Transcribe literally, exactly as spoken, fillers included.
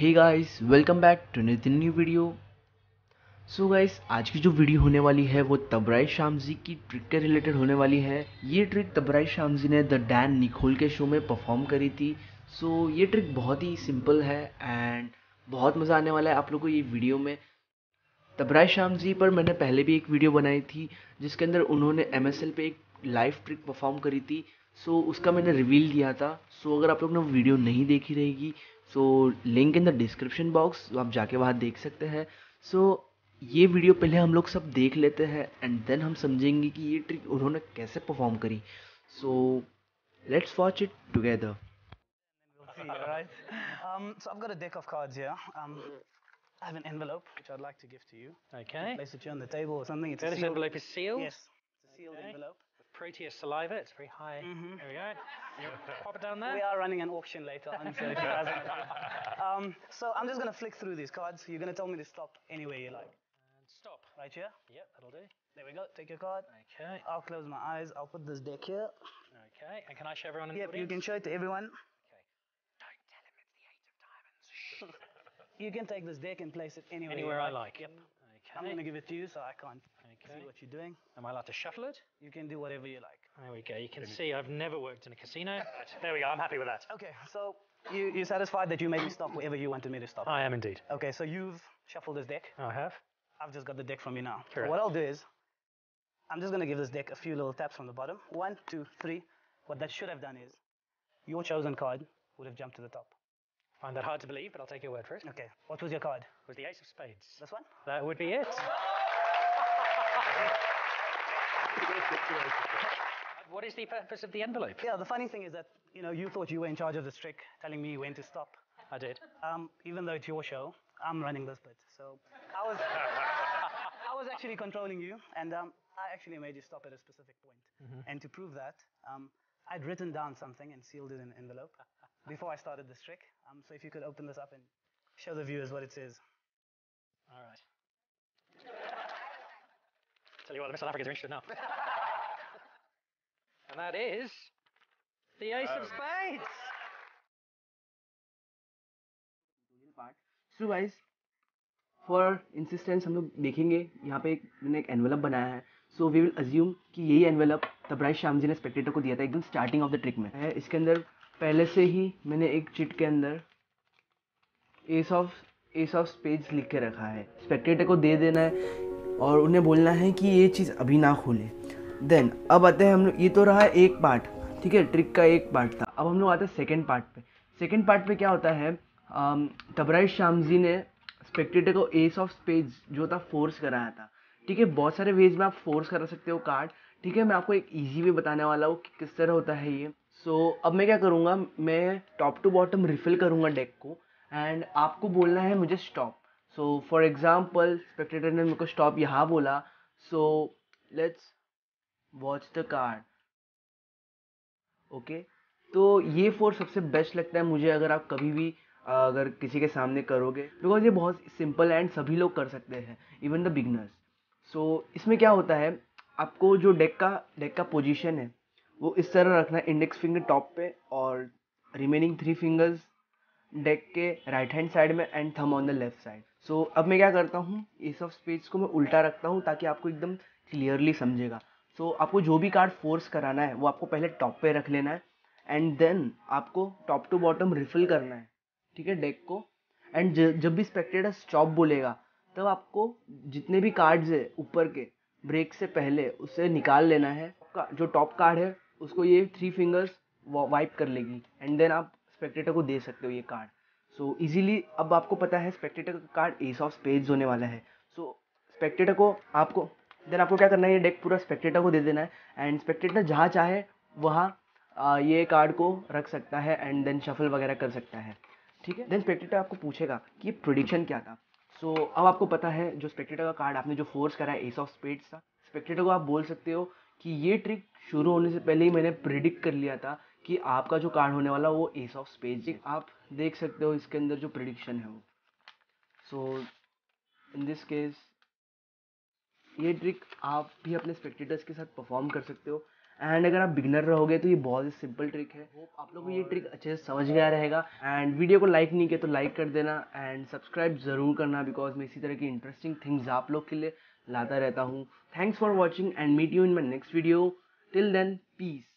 Hey guys, welcome back to new video. So guys, आज की जो वीडियो होने वाली है वो तबराइज शामसी की ट्रिक के रिलेटेड होने वाली है। ये ट्रिक तबराइज शामसी ने द डैन निकोल के शो में परफॉर्म करी थी। सो so, ये ट्रिक बहुत ही सिंपल है एंड बहुत मज़ा आने वाला है आप लोगों को ये वीडियो में। तबराइज शामसी पर मैंने पहले भी एक वीडियो बनाई थी जिसके अंदर उन्होंने एम एस एल पे एक लाइव ट्रिक परफॉर्म करी थी। सो so, उसका मैंने रिवील किया था। सो so, अगर आप लोग ने वीडियो नहीं देखी रहेगी so link in the description box, आप जाके वहाँ देख सकते हैं। सो so, ये वीडियो पहले हम लोग सब देख लेते हैं एंड देन हम समझेंगे कि ये ट्रिक उन्होंने कैसे परफॉर्म करी। So let's watch it together. We'll see, all right? Um, so I've got a deck of cards here. Um, I have an envelope which I'd like to give to you. Okay. You place it here on the table or something. It's Okay, a this sealed. envelope is sealed. Yes, it's a sealed Okay. envelope. With Proteus saliva, it's very high. Mhm. There we go. You pop it down there. We are running an auction later on, so if you guys want to. Um, so I'm just gonna flick through these cards. You're gonna tell me to stop anywhere you like. And stop. Right here. Yep, that'll do. There we go. Take your card. Okay. I'll close my eyes. I'll put this deck here. Okay. And can I show everyone in the Yep, you audience? can show it to everyone. Okay. Don't tell him it's the eight of diamonds. You can take this deck and place it anywhere. Anywhere you I like. Yep. Okay. I'm gonna give it to you, so I can't Okay. see what you're doing. Am I allowed to shuffle it? You can do whatever you like. There we go. You can see I've never worked in a casino. But there we go. I'm happy with that. Okay, so you, you're satisfied that you made me stop wherever you wanted me to stop? I am indeed. Okay, so you've shuffled this deck. I have. I've just got the deck from you now. So Correct. what I'll do is, I'm just going to give this deck a few little taps from the bottom. One, two, three. What that should have done is, your chosen card would have jumped to the top. Find that hard to believe, but I'll take your word for it. Okay, what was your card? With the ace of spades. This one? That would be it. What is the purpose of the envelope? Yeah, the funny thing is that, you know, you thought you were in charge of this trick, telling me when to stop. I did. Um, even though it's your show, I'm running this bit. So I was, I was actually controlling you, and um, I actually made you stop at a specific point. Mm-hmm. And to prove that, um, I'd written down something and sealed it in an envelope before I started this trick. Um, so if you could open this up and show the viewers what it says. All right. Tell you what, the South Africans are interested now. And that is the ace of spades. So guys, for instance हम लोग देखेंगे यहाँ पे एक मैंने एक envelope बनाया है। सो वी विल अज्यूम कि यही एनवेलप तबराइज शामसी ने स्पेक्टेटर को दिया था एकदम स्टार्टिंग ऑफ द ट्रिक में है। इसके अंदर पहले से ही मैंने एक चिट के अंदर ace of ace of spades लिख के रखा है। स्पेक्टेटर को दे देना है और उन्हें बोलना है कि ये चीज़ अभी ना खोले। देन अब आते हैं हम लोग, ये तो रहा एक पार्ट, ठीक है, ट्रिक का एक पार्ट था। अब हम लोग आते हैं सेकेंड पार्ट पे। सेकेंड पार्ट पे क्या होता है, तबराइज शामसी ने स्पेक्टेटर को एस ऑफ स्पेड्स जो था फोर्स कराया था। ठीक है, बहुत सारे वेज में आप फोर्स करा सकते हो कार्ड। ठीक है, मैं आपको एक इजी वे बताने वाला हूँ कि किस तरह होता है ये। सो so, अब मैं क्या करूँगा, मैं टॉप टू बॉटम रिफिल करूँगा डेक को एंड आपको बोलना है मुझे stop. So for example spectator ने मेरे को स्टॉप यहाँ बोला। So let's watch the card. Okay, तो ये फोर्स सबसे बेस्ट लगता है मुझे अगर आप कभी भी अगर किसी के सामने करोगे, बिकॉज ये बहुत सिंपल एंड सभी लोग कर सकते हैं, इवन द बिगनर्स। सो इसमें क्या होता है, आपको जो डेक का डेक का पोजीशन है वो इस तरह रखना है, इंडेक्स फिंगर टॉप पे और रिमेनिंग थ्री फिंगर्स डेक के राइट हैंड साइड में and thumb on the left side. So अब मैं क्या करता हूँ, एस ऑफ स्पेड्स को मैं उल्टा रखता हूँ ताकि आपको एकदम क्लियरली समझेगा। सो so, आपको जो भी कार्ड फोर्स कराना है वो आपको पहले टॉप पे रख लेना है एंड देन आपको टॉप टू बॉटम रिफिल करना है, ठीक है, डेक को। एंड जब भी स्पेक्टेटर स्टॉप बोलेगा तब आपको जितने भी कार्ड्स है ऊपर के ब्रेक से पहले उसे निकाल लेना है। जो टॉप कार्ड है उसको ये थ्री फिंगर्स वाइप कर लेगी एंड देन आप स्पेक्टेटर को दे सकते हो ये कार्ड। सो इजीली अब आपको पता है स्पेक्टेटर का कार्ड एस ऑफ स्पेड्स होने वाला है। सो so, स्पेक्टेटर को आपको देन आपको क्या करना है, ये डेक पूरा स्पेक्टेटर को दे देना है एंड स्पेक्टेटर जहाँ चाहे वहाँ आ, ये कार्ड को रख सकता है एंड देन शफल वगैरह कर सकता है। ठीक है, देन स्पेक्टेटर आपको पूछेगा कि ये प्रेडिक्शन क्या था। सो so, अब आपको पता है जो स्पेक्टेटर का कार्ड आपने जो फोर्स करा है एस ऑफ स्पेड्स था। स्पेक्टेटर को आप बोल सकते हो कि ये ट्रिक शुरू होने से पहले ही मैंने प्रिडिक्ट कर लिया था कि आपका जो कार्ड होने वाला वो एस ऑफ स्पेड्स। आप देख सकते हो इसके अंदर जो प्रिडिक्शन है वो। सो इन दिस केस ये ट्रिक आप भी अपने स्पेक्टेटर्स के साथ परफॉर्म कर सकते हो एंड अगर आप बिगनर रहोगे तो ये बहुत ही सिंपल ट्रिक है। होप आप लोगों को ये ट्रिक अच्छे से समझ गया रहेगा। एंड वीडियो को लाइक नहीं किया तो लाइक कर देना एंड सब्सक्राइब ज़रूर करना, बिकॉज मैं इसी तरह की इंटरेस्टिंग थिंग्स आप लोग के लिए लाता रहता हूँ। Thanks for watching and meet you in my next video. Till then, piece.